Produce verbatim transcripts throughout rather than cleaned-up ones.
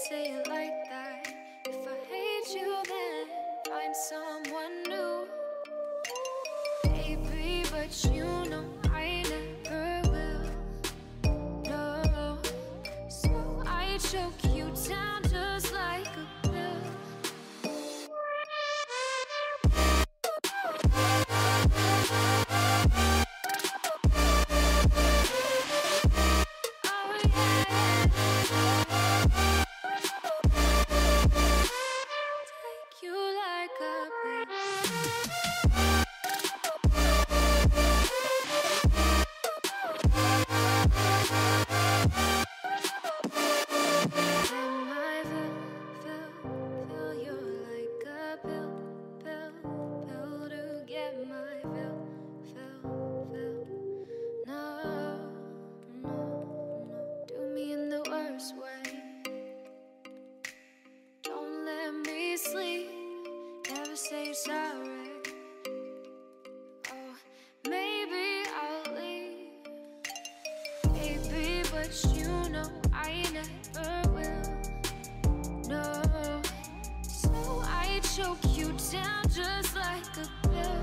say it like that. If I hate you, then find someone new. Baby, but you know I never will. No, so I choke you down just like a pill. Sleep, never say you're sorry. Oh, maybe I'll leave, baby, but you know I never will. No, so I choke you down just like a pill.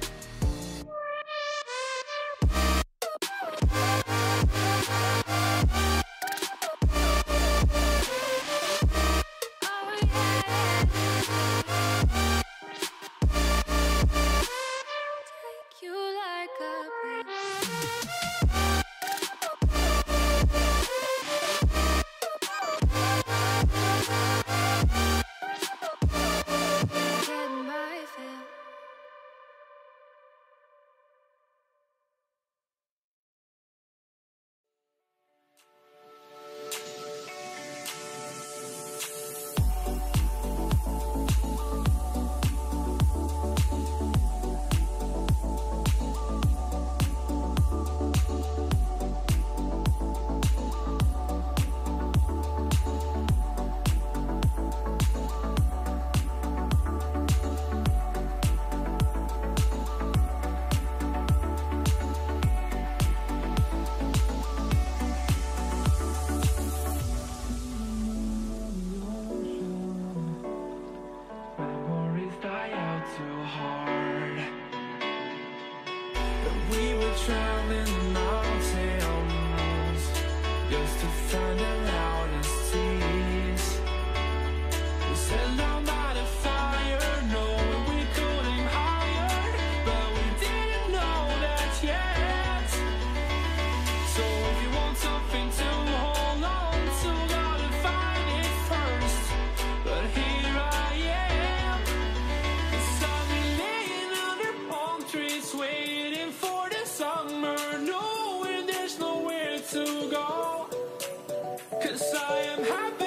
Traveling the mountains just to find the loudest seas. We set down by the fire, knowing we could aim higher, but we didn't know that yet. So if you want something to hold on to, gotta find it first. But here I am, 'cause I've been laying under palm trees waiting for summer, knowing there's nowhere to go, 'cause I am happy.